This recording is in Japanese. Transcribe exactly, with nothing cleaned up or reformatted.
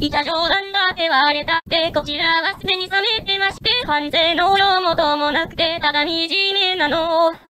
いた冗談だって割れたって、こちらはすでに冷めてまして、関税の量もともなくて、ただ惨めなの。